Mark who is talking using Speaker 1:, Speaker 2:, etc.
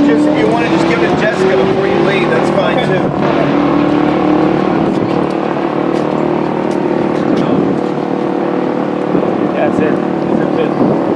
Speaker 1: just, if you want to just give it to Jessica before you leave, that's fine too.
Speaker 2: That's it. That's it.